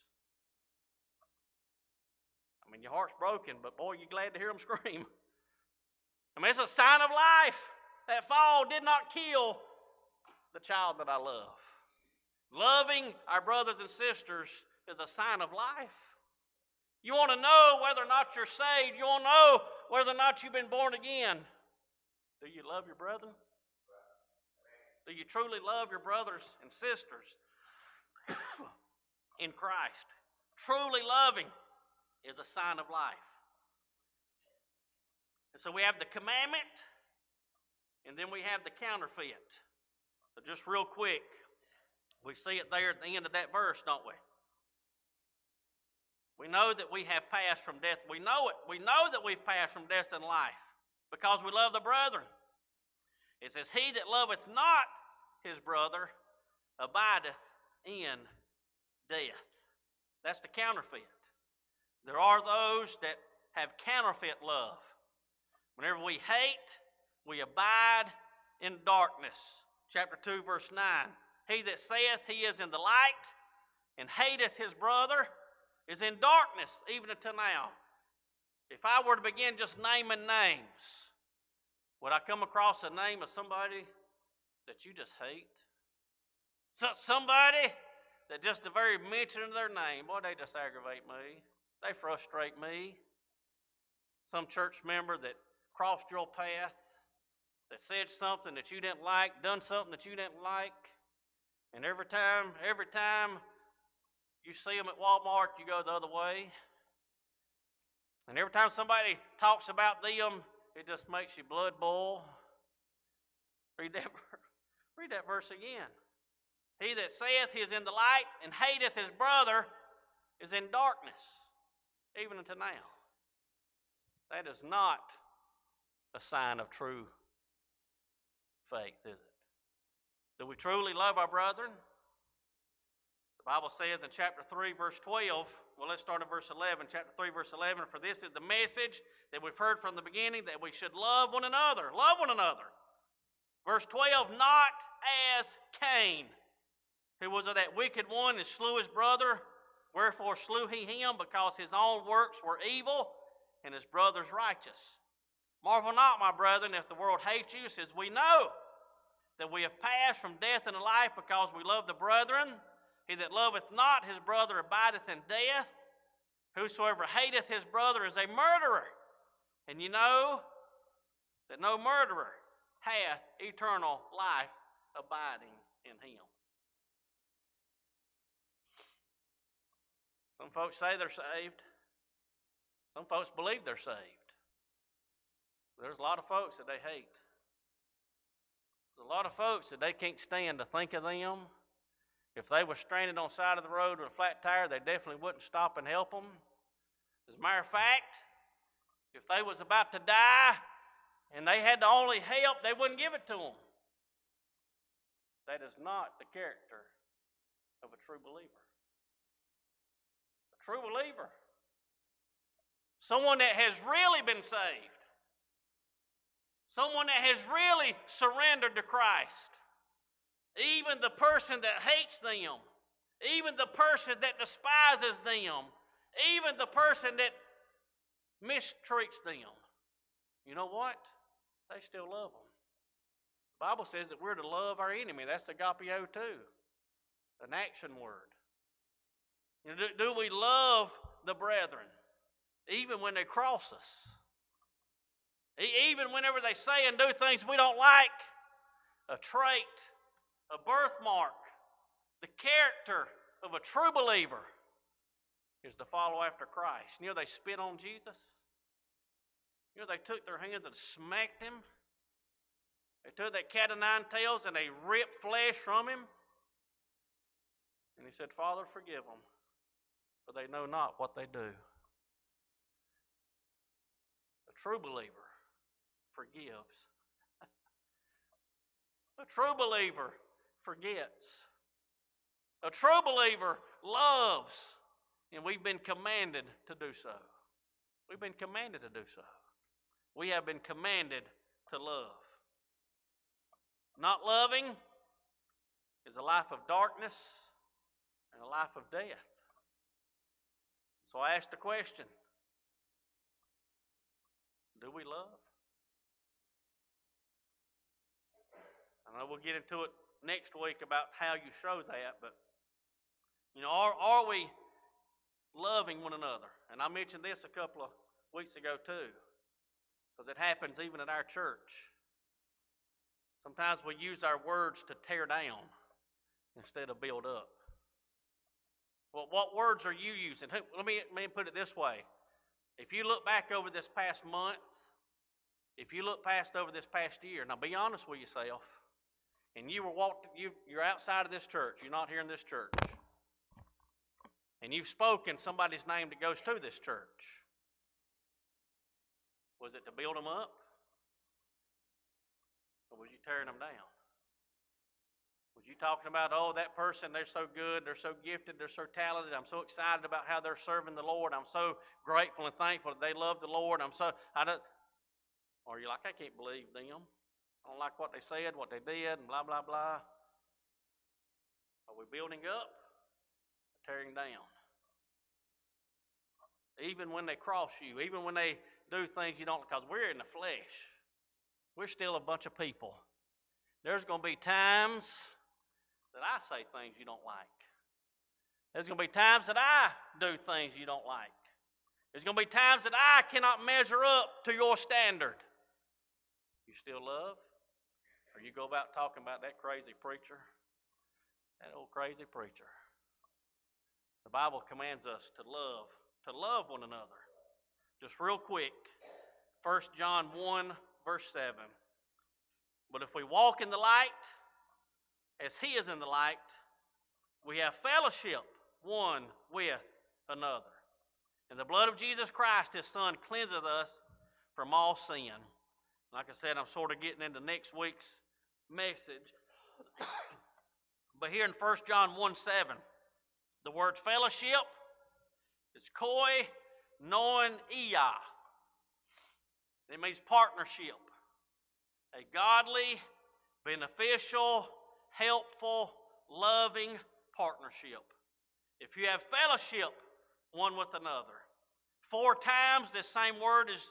I mean, your heart's broken, but boy, you're glad to hear them scream. I mean, it's a sign of life. That fall did not kill the child that I love. Loving our brothers and sisters is a sign of life. You want to know whether or not you're saved. You want to know whether or not you've been born again. Do you love your brethren? Do you truly love your brothers and sisters in Christ? Truly loving is a sign of life. And so we have the commandment, and then we have the counterfeit. So just real quick, we see it there at the end of that verse, don't we? We know that we have passed from death. We know it. We know that we've passed from death to life because we love the brethren. It says, he that loveth not his brother abideth in death. That's the counterfeit. There are those that have counterfeit love. Whenever we hate, we abide in darkness. Chapter two, verse nine. He that saith he is in the light and hateth his brother is in darkness, even until now. If I were to begin just naming names, would I come across a name of somebody that you just hate? So, somebody that just the very mention of their name, boy, they just aggravate me. They frustrate me. Some church member that crossed your path, that said something that you didn't like, done something that you didn't like, and every time, every time you see them at Walmart, you go the other way. And every time somebody talks about them, it just makes your blood boil. Read that, read that verse again. He that saith he is in the light and hateth his brother is in darkness, even unto now. That is not a sign of true faith, is it? Do we truly love our brethren? The Bible says in chapter three, verse twelve, well, let's start at verse eleven. Chapter three, verse eleven, for this is the message that we've heard from the beginning, that we should love one another. Love one another. Verse twelve, not as Cain, who was of that wicked one and slew his brother. Wherefore slew he him, because his own works were evil and his brother's righteous. Marvel not, my brethren, if the world hates you, says we know that we have passed from death into life because we love the brethren. He that loveth not his brother abideth in death. Whosoever hateth his brother is a murderer. And you know that no murderer hath eternal life abiding in him. Some folks say they're saved. Some folks believe they're saved. There's a lot of folks that they hate. There's a lot of folks that they can't stand to think of them. If they were stranded on the side of the road with a flat tire, they definitely wouldn't stop and help them. As a matter of fact, if they was about to die and they had the only help, they wouldn't give it to them. That is not the character of a true believer. A true believer. Someone that has really been saved. Someone that has really surrendered to Christ. Even the person that hates them, even the person that despises them, even the person that mistreats them, you know what? They still love them. The Bible says that we're to love our enemy. That's agapeo too, an action word. You know, do, do we love the brethren, even when they cross us? E- even whenever they say and do things we don't like? A trait, a birthmark, the character of a true believer is to follow after Christ. You know, they spit on Jesus. You know, they took their hands and smacked him. They took that cat of nine tails and they ripped flesh from him. And he said, Father, forgive them, for they know not what they do. A true believer forgives. A true believer forgets. A true believer loves, and we've been commanded to do so. We've been commanded to do so. We have been commanded to love. Not loving is a life of darkness and a life of death. So I ask the question, do we love? I know we'll get into it next week about how you show that, but you know, are, are we loving one another? And I mentioned this a couple of weeks ago too, because it happens even at our church. Sometimes we use our words to tear down instead of build up. Well, what words are you using? Let me, let me put it this way. If you look back over this past month, if you look past over this past year, now be honest with yourself, and you were walked, you, you're outside of this church, you're not here in this church, and you've spoken somebody's name that goes to this church. Was it to build them up? Or was you tearing them down? Was you talking about, oh, that person, they're so good, they're so gifted, they're so talented, I'm so excited about how they're serving the Lord, I'm so grateful and thankful that they love the Lord, I'm so, I don't, or you're like, I can't believe them. I don't like what they said, what they did, and blah, blah, blah. Are we building up or tearing down? Even when they cross you, even when they do things you don't, because we're in the flesh. We're still a bunch of people. There's going to be times that I say things you don't like. There's going to be times that I do things you don't like. There's going to be times that I cannot measure up to your standard. You still love? Or you go about talking about that crazy preacher? That old crazy preacher. The Bible commands us to love, to love one another. Just real quick, First John one, verse seven. But if we walk in the light, as He is in the light, we have fellowship one with another. And the blood of Jesus Christ, His Son, cleanseth us from all sin. Like I said, I'm sort of getting into next week's message. But here in First John one seven, the word fellowship is koi non ia. It means partnership. A godly, beneficial, helpful, loving partnership. If you have fellowship one with another. Four times this same word is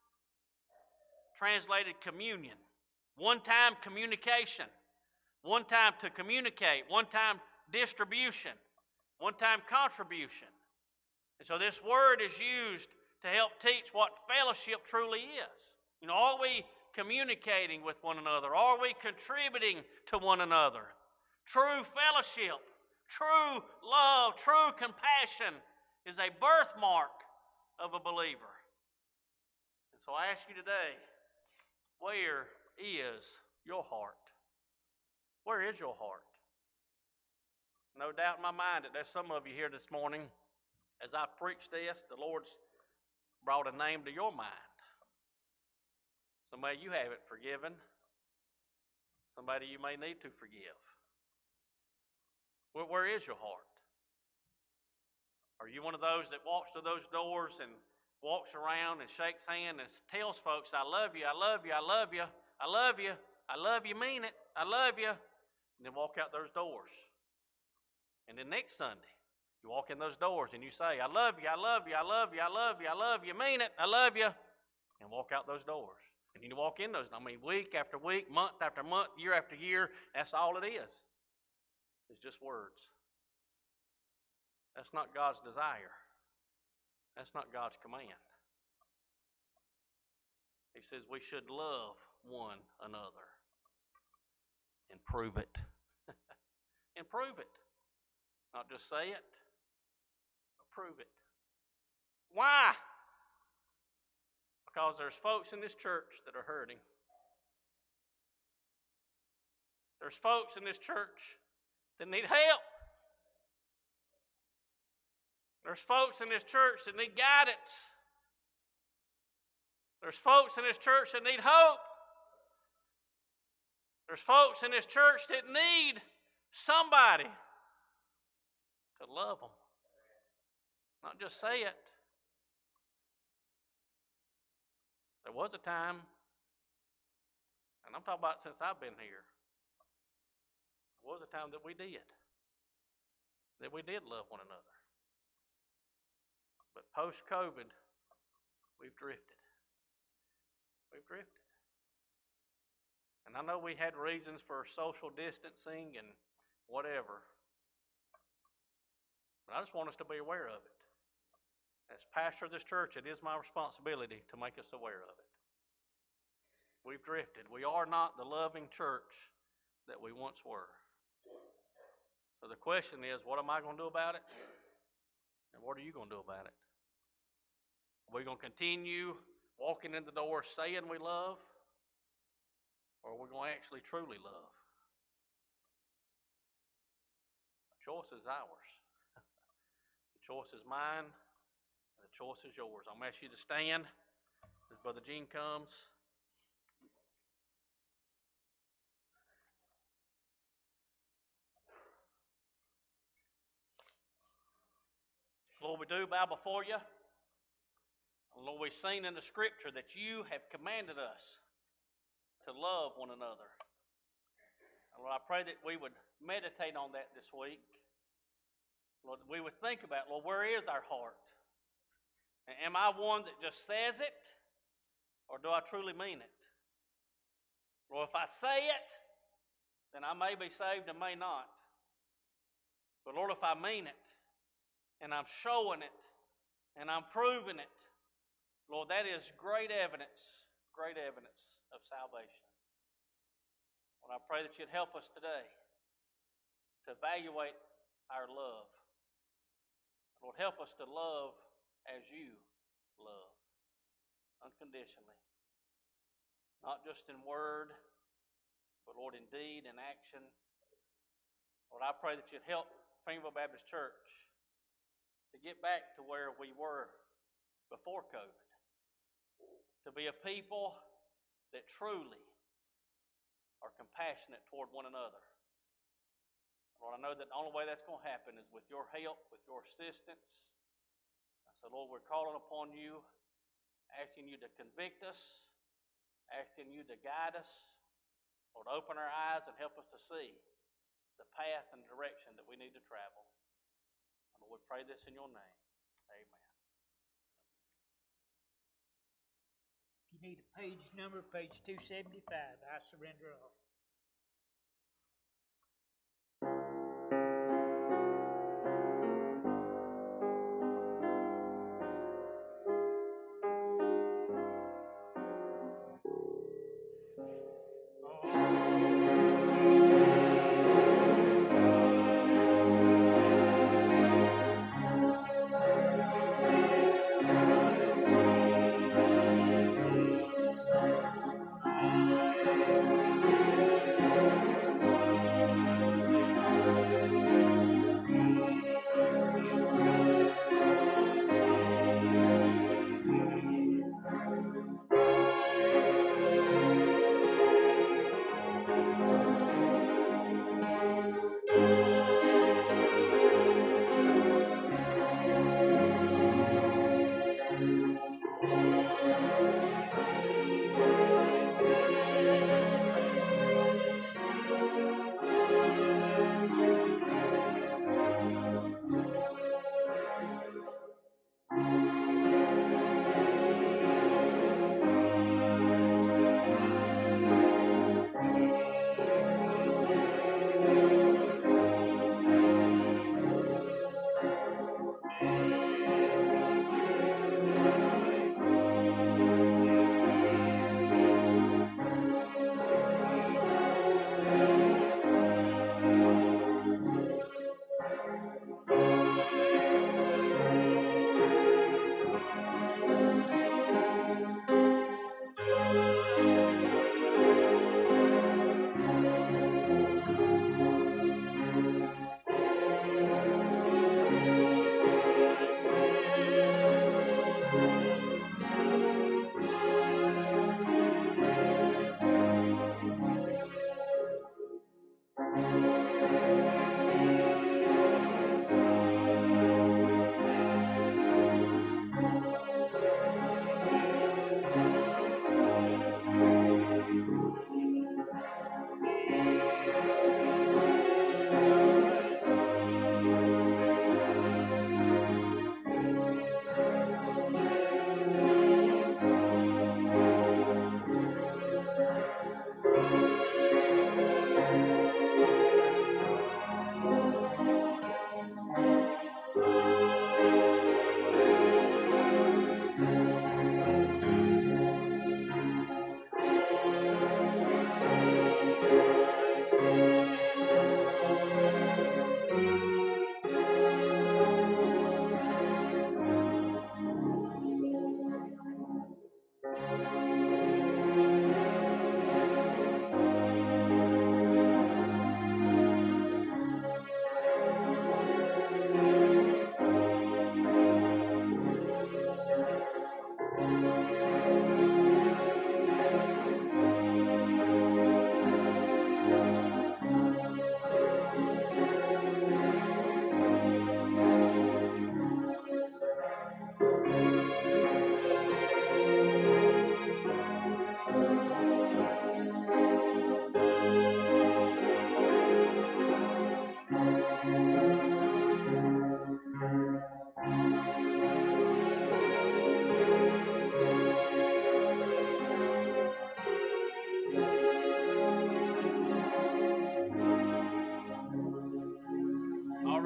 translated communion. One time communication. One time to communicate. One time distribution. One time contribution. And so this word is used to help teach what fellowship truly is. You know, are we communicating with one another? Are we contributing to one another? True fellowship, true love, true compassion is a birthmark of a believer. And so I ask you today, where is your heart? Where is your heart? No doubt in my mind that there's some of you here this morning, as I preach this, the Lord's brought a name to your mind. Somebody you haven't forgiven. Somebody you may need to forgive. Where, where is your heart? Are you one of those that walks through those doors and walks around and shakes hands and tells folks, I love you, I love you, I love you, I love you, I love you, mean it, I love you, and then walk out those doors? And then next Sunday, you walk in those doors and you say, I love you, I love you, I love you, I love you, I love you, mean it, I love you, and walk out those doors. And you walk in those, I mean, week after week, month after month, year after year, that's all it is. It's just words. That's not God's desire. That's not God's command. He says we should love one another and prove it. And prove it. Not just say it, but prove it. Why? Because there's folks in this church that are hurting. There's folks in this church that need help. There's folks in this church that need guidance. There's folks in this church that need hope. There's folks in this church that need somebody to love them. Not just say it. There was a time, and I'm talking about since I've been here, there was a time that we did. That we did love one another. But post-COVID, we've drifted. We've drifted. And I know we had reasons for social distancing and whatever. But I just want us to be aware of it. As pastor of this church, it is my responsibility to make us aware of it. We've drifted. We are not the loving church that we once were. So the question is, what am I going to do about it? And what are you going to do about it? Are we going to continue walking in the door saying we love? Or are we going to actually truly love? The choice is ours. The choice is mine. And the choice is yours. I'm going to ask you to stand as Brother Gene comes. Lord, we do bow before you. Lord, we've seen in the scripture that you have commanded us to love one another. Lord, I pray that we would meditate on that this week. Lord, we would think about, Lord, where is our heart? Am I one that just says it, or do I truly mean it? Lord, if I say it, then I may be saved and may not. But Lord, if I mean it, and I'm showing it, and I'm proving it, Lord, that is great evidence, great evidence of salvation. Lord, I pray that you'd help us today to evaluate our love. Lord, help us to love as you love, unconditionally. Not just in word, but Lord, in deed and action. Lord, I pray that you'd help Greenville Baptist Church to get back to where we were before COVID. To be a people that truly are compassionate toward one another. Lord, I know that the only way that's going to happen is with your help, with your assistance. So, Lord, we're calling upon you, asking you to convict us, asking you to guide us. Lord, open our eyes and help us to see the path and direction that we need to travel. And Lord, we pray this in your name. Amen.
If you need a page number, page two seventy-five, I surrender all.
Thank you.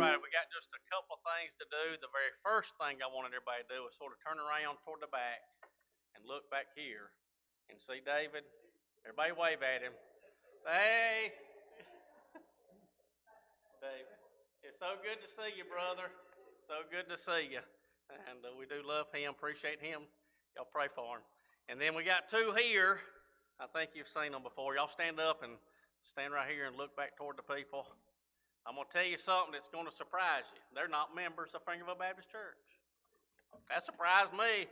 right, we got just a couple things to do. The very first thing I wanted everybody to do was sort of turn around toward the back and look back here and see David. Everybody wave at him. Hey, David. It's so good to see you, brother. So good to see you. And uh, we do love him, appreciate him. Y'all pray for him. And then we got two here. I think you've seen them before. Y'all stand up and stand right here and look back toward the people. I'm going to tell you something that's going to surprise you. They're not members of Fingerville Baptist Church. That surprised me.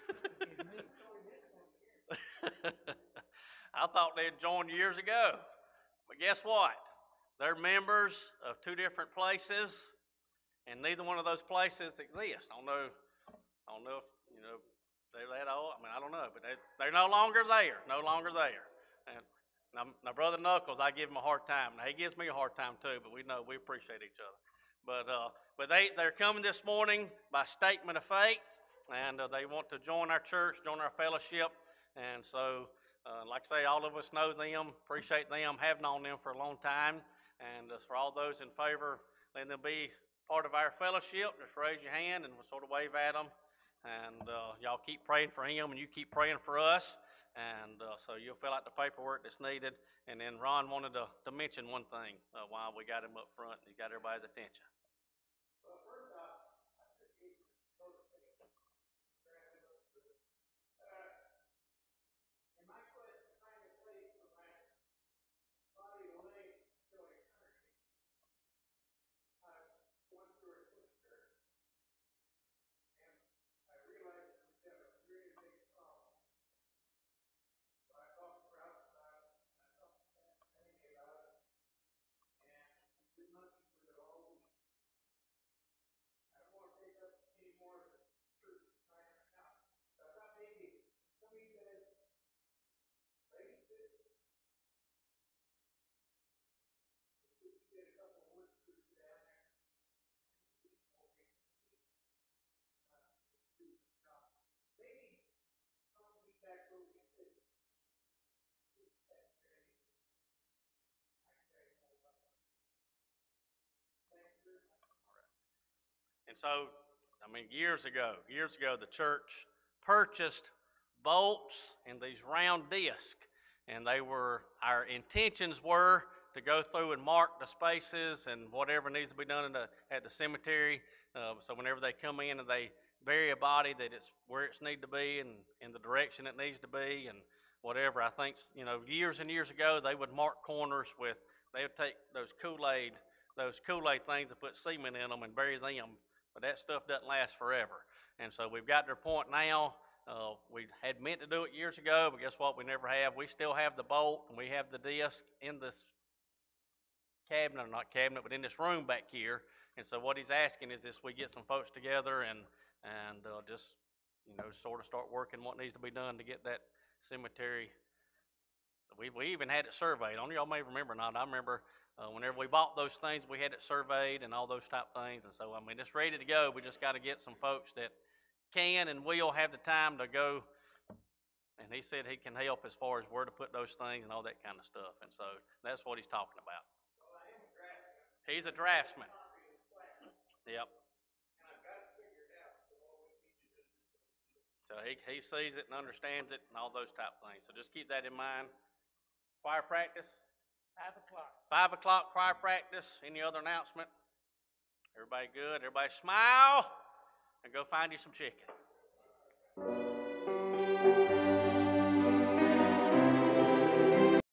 I thought they'd joined years ago. But guess what? They're members of two different places, and neither one of those places exists. I don't know, I don't know if, you know, they're that old. I mean, I don't know, but they, they're no longer there, no longer there. And Now, now, Brother Knuckles, I give him a hard time. Now, he gives me a hard time too, but we know we appreciate each other. But uh, but they, they're coming this morning by statement of faith, and uh, they want to join our church, join our fellowship. And so, uh, like I say, all of us know them, appreciate them, have known them for a long time. And uh, for all those in favor, letting them be part of our fellowship, just raise your hand and we'll sort of wave at them. And uh, y'all keep praying for him, and you keep praying for us. And uh, so you'll fill out the paperwork that's needed. And then Ron wanted to, to mention one thing uh, while we got him up front. He got everybody's attention. And so, I mean, years ago, years ago, the church purchased bolts and these round discs, and they were, our intentions were to go through and mark the spaces and whatever needs to be done in the, at the cemetery. Uh, so whenever they come in and they bury a body, that it's where it's need to be and in the direction it needs to be and whatever. I think, you know, years and years ago, they would mark corners with, they would take those Kool-Aid, those Kool-Aid things and put cement in them and bury them. But that stuff doesn't last forever. And so we've got to a point now, uh, we had meant to do it years ago, but guess what? We never have. We still have the bolt and we have the disc in this cabinet, or not cabinet, but in this room back here. And so what he's asking is this, we get some folks together and, and uh, just, you know, sort of start working what needs to be done to get that cemetery. We, we even had it surveyed. I don't know, y'all may remember or not. I remember Uh, whenever we bought those things, we had it surveyed and all those type things. And so, I mean, it's ready to go. We just got to get some folks that can and will have the time to go. And he said he can help as far as where to put those things and all that kind of stuff. And so that's what he's talking about. He's a draftsman. Yep. So he, he sees it and understands it and all those type things. So just keep that in mind. Choir practice.
Five o'clock.
Five o'clock choir practice. Any other announcement? Everybody good? Everybody smile and go find you some chicken.